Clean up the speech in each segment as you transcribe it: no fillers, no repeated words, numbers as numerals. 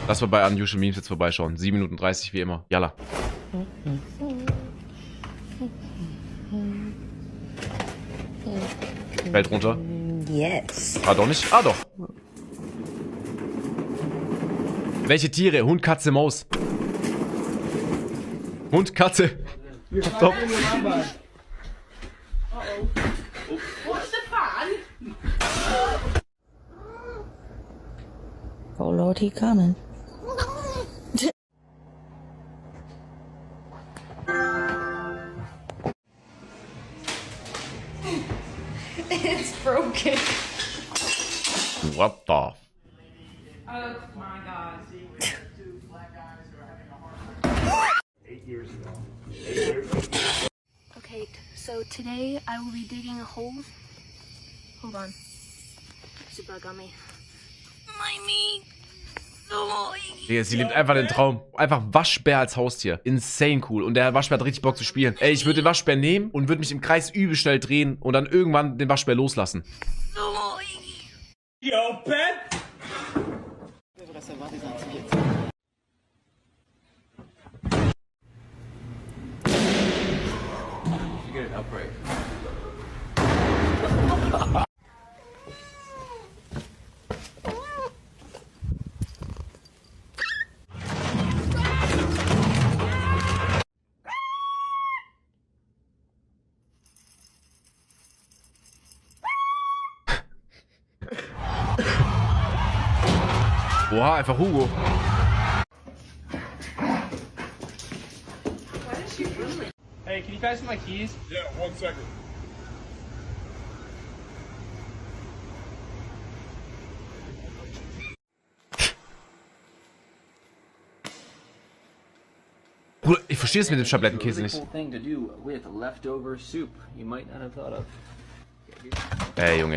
Lass mal bei Unusual Memes jetzt vorbeischauen. 7 Minuten 30 wie immer. Jalla. Fällt runter. Yes. Ah, doch nicht? Ah, doch. Welche Tiere? Hund, Katze, Maus. Hund, Katze. Top. Oh Lord, he coming. It's broken. What the? Oh my god. 8 years ago. 8 years ago. Okay, so today I will be digging a hole. Hold on. There's a bug on me. My knee. Oh. Digga, sie lebt einfach den Traum. Einfach Waschbär als Haustier. Insane cool. Und der Waschbär hat richtig Bock zu spielen. Ey, ich würde den Waschbär nehmen und würde mich im Kreis übel schnell drehen und dann irgendwann den Waschbär loslassen. Yo, Ben! Oha, einfach Hugo. Hey, can you pass me my keys? Yeah, 1 second. Bruder, ich verstehe es mit dem Schablettenkäse nicht. Ey, Junge.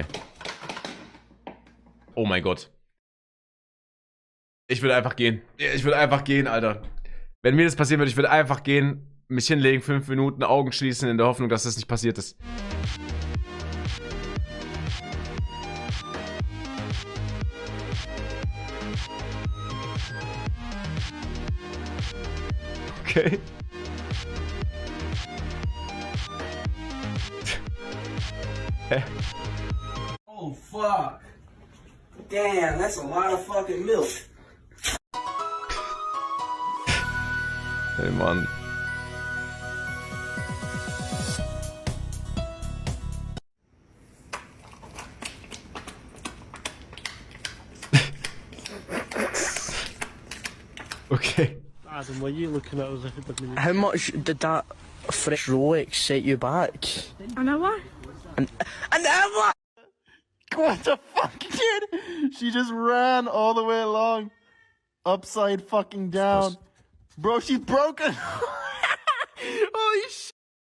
Oh mein Gott. Ich würde einfach gehen. Ich würde einfach gehen, Alter. Wenn mir das passieren würde, ich würde einfach gehen, mich hinlegen, 5 Minuten, Augen schließen, in der Hoffnung, dass das nicht passiert ist. Okay. Hä? Oh fuck. Damn, that's a lot of fucking milk. Hey, Mann. Okay. Adam, what are you looking at us like a How much did that fresh Rolex set you back? An hour? An hour! What the fuck, kid? She just ran all the way along. Upside fucking down. Bro, she's broken. Holy shit.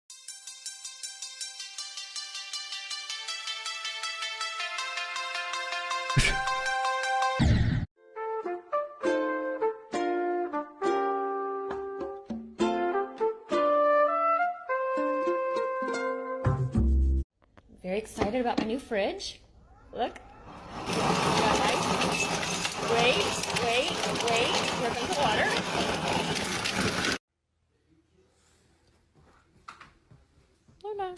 Very excited about my new fridge. Look. Wait. Here comes the water. Oh no.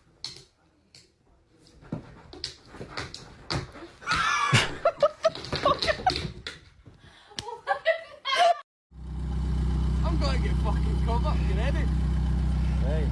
I'm gonna get fucking caught up, you edit. Hey.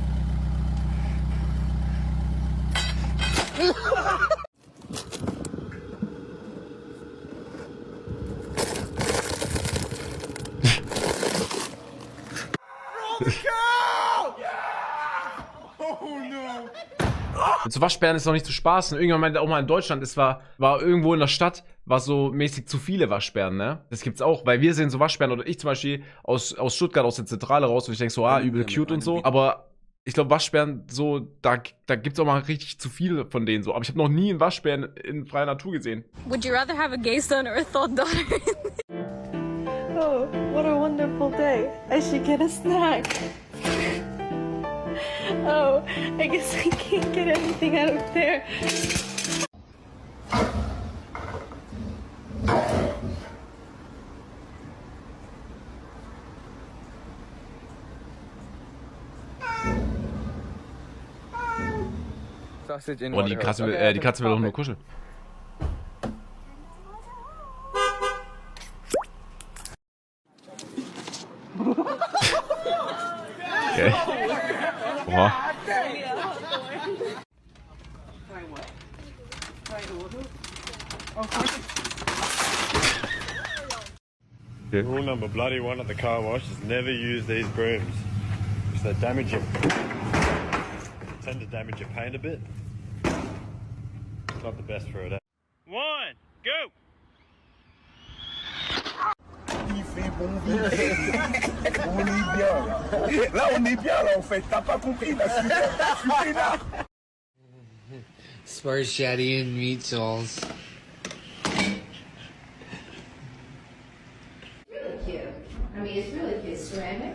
Mit so Waschbären ist noch nicht zu spaßen. Irgendwann meinte auch mal in Deutschland, es war irgendwo in der Stadt, war so mäßig zu viele Waschbären, ne? Das gibt's auch, weil wir sehen so Waschbären, oder ich zum Beispiel aus Stuttgart, aus der Zentrale raus, und ich denke so, übel cute und so. Aber ich glaube, Waschbären, so, da gibt's auch mal richtig zu viele von denen so. Aber ich habe noch nie einen Waschbären in freier Natur gesehen. Would you rather have a gay son or a thought daughter? Oh, what a wonderful day. I should get a snack. Oh, I guess I can't get anything out of there. sausage in Oh, one die of those. Katze will, Okay, die Katze will doch nur perfect. kuscheln. Okay. Boah. Rule number bloody one at the car wash is never use these brooms. Because they damage your... tend to damage your paint a bit. It's not the best for it. One, go! Spaghetti and meatballs. Really cute. I mean, it's really cute. Ceramic.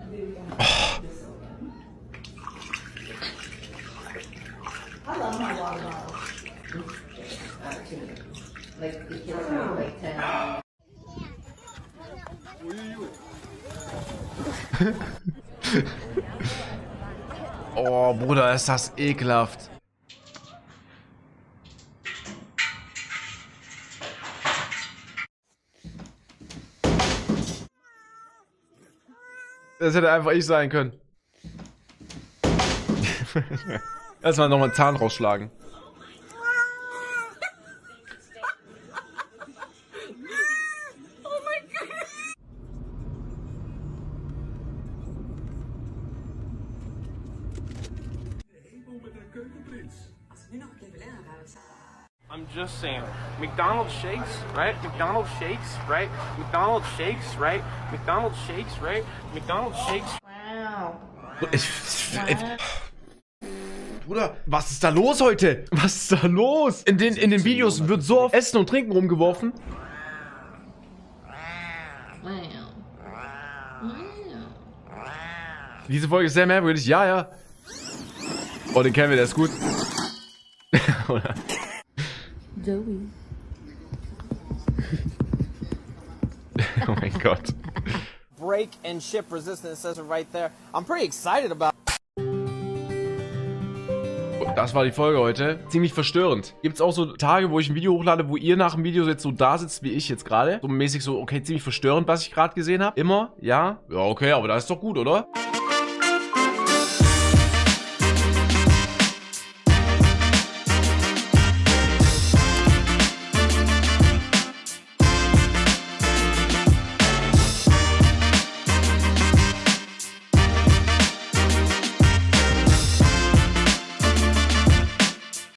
I love my water bottles. Like the kids are like 10. Oh, Bruder, ist das ekelhaft. Das hätte einfach ich sein können. Erstmal nochmal einen Zahn rausschlagen. I'm just saying, McDonald's shakes, right? McDonald's shakes, right? McDonald's shakes, right? McDonald's shakes, right? McDonald's shakes. Wow. Bruder, was ist da los heute? Was ist da los? In den Videos wird so oft Essen und Trinken rumgeworfen. Diese Folge ist sehr merkwürdig. Ja, ja. Oh, den kennen wir, der ist gut. Oder? Joey. Oh mein Gott. Brake and ship resistant, it says it right there. I'm pretty excited about. Das war die Folge heute. Ziemlich verstörend. Gibt es auch so Tage, wo ich ein Video hochlade, wo ihr nach dem Video jetzt so da sitzt, wie ich jetzt gerade? So mäßig so, okay, ziemlich verstörend, was ich gerade gesehen habe. Immer? Ja? Ja, okay, aber das ist doch gut, oder?